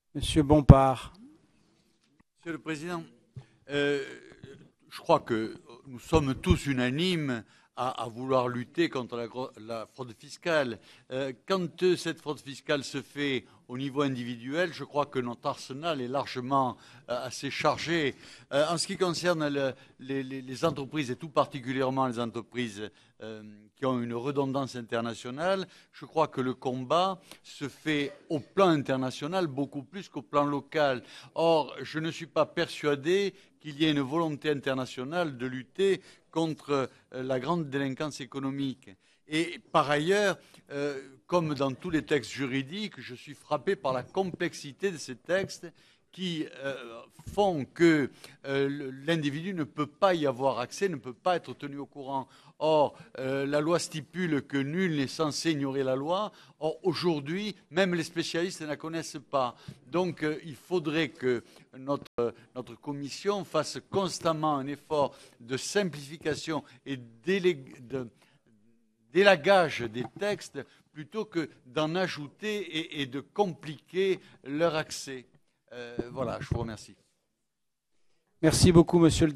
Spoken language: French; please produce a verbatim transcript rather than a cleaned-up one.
Monsieur Bompard. Monsieur le Président, euh, je crois que nous sommes tous unanimes à, à vouloir lutter contre la, la fraude fiscale. Euh, quand euh, cette fraude fiscale se fait au niveau individuel, je crois que notre arsenal est largement euh, assez chargé. Euh, en ce qui concerne le, les, les, les entreprises, et tout particulièrement les entreprises euh, qui ont une redondance internationale, je crois que le combat se fait au plan international beaucoup plus qu'au plan local. Or, je ne suis pas persuadé qu'il y ait une volonté internationale de lutter contre la grande délinquance économique. Et par ailleurs, euh, comme dans tous les textes juridiques, je suis frappé par la complexité de ces textes qui euh, font que euh, l'individu ne peut pas y avoir accès, ne peut pas être tenu au courant. Or, euh, la loi stipule que nul n'est censé ignorer la loi. Or, aujourd'hui, même les spécialistes ne la connaissent pas. Donc, euh, il faudrait que notre, notre commission fasse constamment un effort de simplification et de, d'élagage des textes plutôt que d'en ajouter et, et de compliquer leur accès. Euh, voilà, je vous remercie. Merci beaucoup, monsieur le